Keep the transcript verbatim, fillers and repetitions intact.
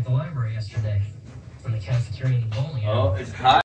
at the library yesterday. From the cafeteria and bowling alley. Oh, it's hot.